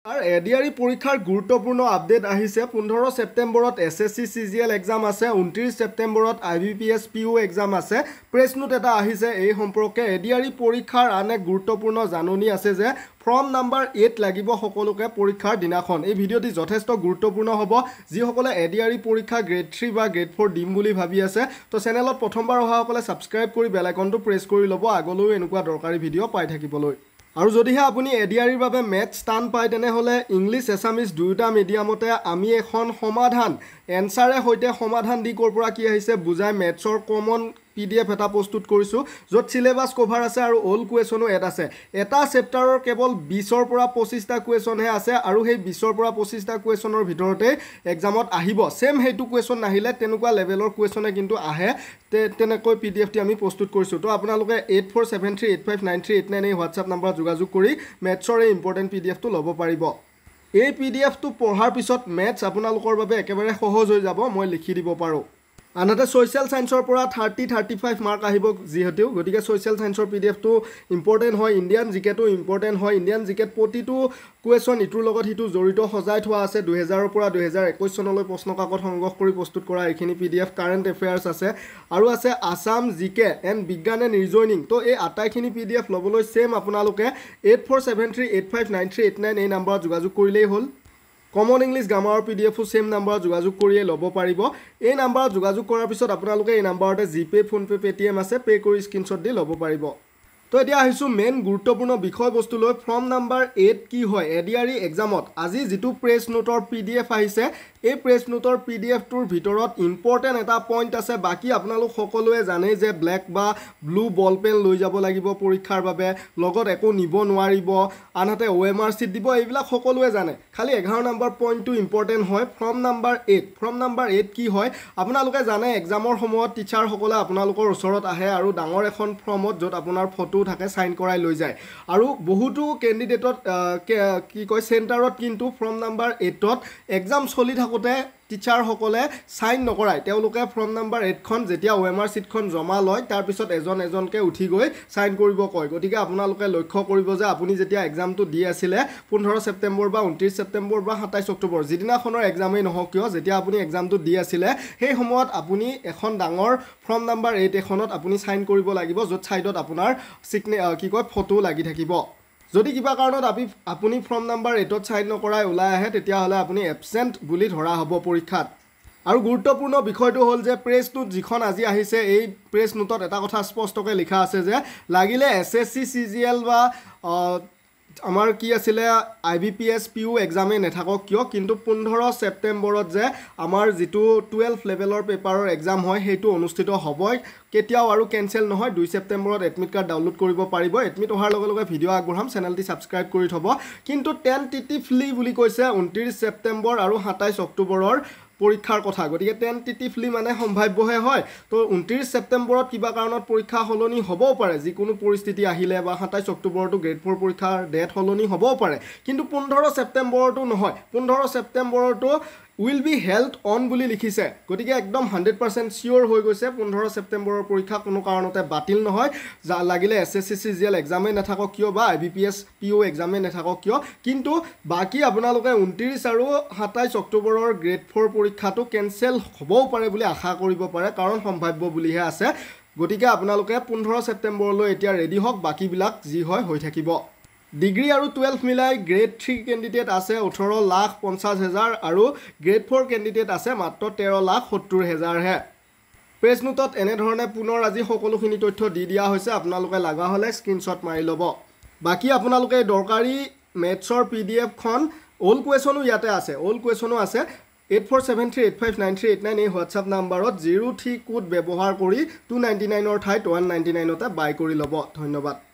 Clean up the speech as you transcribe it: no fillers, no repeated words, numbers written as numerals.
আর এডিআরই পরীক্ষার গুরুত্বপূর্ণ আপডেট আহিছে 15 সেপ্টেম্বরত এসএসসি সিজিএল এক্সাম আছে 29 সেপ্টেম্বরত আইবিপিএস পিও এক্সাম আছে প্রেস নোট এটা আহিছে এই সম্পর্কে এডিআরই পরীক্ষার আন এক গুরুত্বপূর্ণ জাননী আছে যে ফর্ম নাম্বার 8 লাগিব সকলোকে পরীক্ষার দিনাখন এই ভিডিওটি যথেষ্ট গুরুত্বপূর্ণ হ'ব যিসকলে এডিআরই পরীক্ষা গ্রেড 3 বা গ্রেড 4 দিম বুলি ভাবি আছে তো চ্যানেলত প্ৰথমবাৰ অহা সকলে সাবস্ক্রাইব কৰি বেল আইকনটো প্ৰেছ কৰি ল'ব আগলৈ এনেকুৱা দৰকাৰী ভিডিও পাই থাকিবলৈ আৰু যদিহে আপুনি এডিআৰইৰ বাবে ম্যাথছ টান পায় তেনেহলে ইংলিশ এছামিজ দুয়োটা মিডিয়ামতে আমি এখন সমাধান এনসাৰে হৈতে সমাধান দি কৰ পৰা কি আহিছে বুজাই ম্যাথছৰ কমন PDF এটা প্ৰস্তুত কৰিছো যত সিলেবাস কভাৰ আছে আৰু অল কুৱেশ্যনো এড আছে এটা চেপ্টাৰৰ কেৱল 20 ৰ পৰা 25 টা কুৱেশ্যন হে আছে আৰু সেই 20 ৰ পৰা 25 টা কুৱেশ্যনৰ ভিতৰতে এক্সামত আহিব সেম হেতু কুৱেশ্যন নাহিলে তেনেকুৱা লেভেলৰ কুৱেশ্যনে কিন্তু আহে তেনেকৈ PDF টি আমি প্ৰস্তুত কৰিছো তো আপোনালোকে 8473859389 এই WhatsApp নম্বৰ যোগাযোগ কৰি ম্যাথছৰ এই ইম্পৰ্টেন্ট PDF টো ল'ব পাৰিব এই PDF টো পঢ়াৰ পিছত ম্যাথছ আপোনালোকৰ বাবে একেবাৰে সহজ হৈ যাব মই লিখি দিব পাৰো আনহাতে সোশ্যাল সায়েন্সৰ পৰা 30-35 মাৰ্ক আহিব যিহেতু গতিকে সোশ্যাল সায়েন্সৰ PDF টো ইম্পৰ্টেন্ট হয় ইন্ডিয়ান জিকে টো ইম্পৰ্টেন্ট হয় ইন্ডিয়ান জিকে প্ৰতিটো কুৱেশ্যন ইটোৰ লগত হিটো জড়িত সজাই থোৱা আছে 2000 ৰ পৰা 2021 চনলৈ প্ৰশ্ন কাকত সংগ্ৰহ কৰি প্ৰস্তুত কৰা এইখিনি PDF কাৰেন্ট এফেয়াৰ্স আছে আৰু আছে আসাম জিকে এণ্ড বিজ্ঞান এণ্ড ৰিজনিং তো এই আটাইখিনি PDF লবলৈ সেম আপোনালোকে 8473859389 এই নম্বৰত যোগাযোগ কৰিলেই হ'ল কমন ইংলিশ গ্ৰামাৰৰ PDF সেম নম্বৰ যোগাযোগ কৰিয়ে ল'ব পাৰিব এই নম্বৰত যোগাযোগ কৰাৰ পিছত আপোনালোকে এই নম্বৰতে জিপে ফোনপে পেটিএম আছে পে কৰি স্ক্ৰিনশ্বট দি ল'ব পাৰিব তো এতিয়া আহিছো মেইন গুৰুত্বপূৰ্ণ বিষয়বস্তু লৈ ফৰ্ম নাম্বাৰ 8 কি হয় এডিআৰই এক্সামত আজি যেটো প্ৰেছ নোটৰ PDF আহিছে এই প্ৰেছ নোটৰ PDF টোৰ ভিতৰত ইম্পৰ্টেন্ট এটা পইণ্ট আছে বাকি আপোনালোক সকলোৱে জানে যে ব্ল্যাক বা ব্লু বল পেন লৈ যাব লাগিব পৰীক্ষাৰ বাবে লগত একো নিব নোৱাৰিব আনহাতে OMR শীট দিব এইবিলাক সকলোৱে জানে খালি 11 নম্বৰ পইণ্টটো ইম্পৰ্টেন্ট হয় ফৰ্ম নাম্বাৰ 8 কি হয় আপোনালোকে জানে এক্সামৰ সময়ত টিচাৰ সকলে আপোনালোকৰ ওচৰত আহে আৰু ডাঙৰ এখন ফৰ্মত যত আপোনাৰ ফটো থাকে সাইন কৰাই লৈ যায় আৰু বহুতো ক্যান্ডিডেটত কি কয় সেন্টাৰত কিন্তু ফৰ্ম নাম্বাৰ 8 ত এক্সাম চলি থাকোতে টিচাৰ সকলে সাইন নকৰাই তেওঁলোকে ফৰ্ম নাম্বাৰ 8 খন যেতিয়া OMR শীট খন জমা লয় তাৰ পিছত এজনকে উঠি গৈ সাইন কৰিব কয় গতিকে আপোনালোকে লক্ষ্য কৰিব যে আপুনি যেতিয়া এক্সামটো দি আছিলে 15 সেপ্টেম্বৰ বা 29 সেপ্টেম্বৰ বা 27 অক্টোবৰ যিদিনাখনৰ এক্সামেই নহওক কিয় যেতিয়া আপুনি এক্সামটো দি আছিলে সেই সময়ত আপুনি এখন ডাঙৰ ফৰ্ম নাম্বাৰ 8 এখনত আপুনি সাইন কৰিব লাগিব যত সাইডত আপোনাৰ কি কয় ফটো লাগি থাকিব যদি কিবা কাৰণত আপুনি ফৰ্ম নাম্বাৰ 8 ত সাইন নকৰাই ওলাই আহে তেতিয়া হলে আপুনি এবসেন্ট বুলি ধৰা হ'ব পৰীক্ষাত আৰু গুৰুত্বপূৰ্ণ বিষয়টো হ'ল যে প্ৰেছ নোট যিখন আজি আহিছে এই প্ৰেছ নোটত এটা কথা স্পষ্টকৈ লিখা আছে যে লাগিলে এসএসসি সিজিএল বা আমাৰ কি আছিল আইবিপিএস পিও এক্সামে নেথাকক কিয় কিন্তু 15 সেপ্টেম্বৰত যে আমাৰ যেটো 12 লেভেলৰ পেপাৰৰ এক্সাম হয় হেতু অনুষ্ঠিত হ'বই কেতিয়াও আৰু কেনসেল নহয় 2 সেপ্টেম্বৰত এডমিট কাৰ্ড ডাউনলোড কৰিব পাৰিব এডমিট অহাৰ লগে লগে ভিডিও আগবঢ়াম চেনেলটি সাবস্ক্ৰাইব কৰি থব কিন্তু টেন্টেটিভলি বুলি কৈছে 29 সেপ্টেম্বৰ আৰু 27 অক্টোবৰৰ পৰীক্ষাৰ কথা গতিকে টেন্টেটিভলি মানে সম্ভাৱ্যহে হয় তো 29 সেপ্টেম্বৰত কিবা কাৰণত পৰীক্ষা হলনি হ'বও পাৰে যিকোনো পৰিস্থিতি আহিলে বা 27 অক্টোবৰটো গ্ৰেড 4 পৰীক্ষাৰ ডেট হলনি হ'বও পাৰে কিন্তু 15 সেপ্টেম্বৰটো নহয় 15 সেপ্টেম্বৰটো will be held on বুলি লিখিছে গতিকে একদম 100% সিওৰ হৈ গৈছে 15 সেপ্টেম্বৰৰ পৰীক্ষা কোনো কাৰণতে বাতিল নহয় লাগিলে এসএসসি সিজিএল এক্সামে নাথাকক কিয় বা আইবিপিএস পিও এক্সামে নাথাকক কিয় কিন্তু বাকি আপোনালোকে 29 আৰু 27 অক্টোবৰৰ গ্ৰেড 4 পৰীক্ষাটো কেনসেল হ'বও পাৰে বুলি আশা কৰিব পাৰে কাৰণ সম্ভাৱ্য বুলিহে আছে গতিকে আপোনালোকে 15 সেপ্টেম্বৰলৈ এতিয়া ৰেডি হওক বাকি বিলাক যি হয় হৈ থাকিব ডিগ্ৰী আৰু 12 মিলাই গ্ৰেড 3 ক্যান্ডিডেট আছে 18,50,000 আৰু গ্ৰেড 4 ক্যান্ডিডেট আছে মাত্ৰ 13,70,000 হে প্ৰেছ নোটত এনে ধৰণে পুনৰ আজি সকলোখিনি তথ্য দি দিয়া হৈছে আপোনালোকে লাগা হলে স্ক্ৰিনশ্বট মাৰি ল'ব বাকি আপোনালোকে দৰকাৰী ম্যাথছৰ PDF খন অল কুৱেশ্যনো ইয়াতে আছে অল কুৱেশ্যনো আছে 8473859389 এই WhatsApp নম্বৰত 03 কোড ব্যৱহাৰ কৰি 299 ৰ ঠাইত 199 তে বাই কৰি ল'ব ধন্যবাদ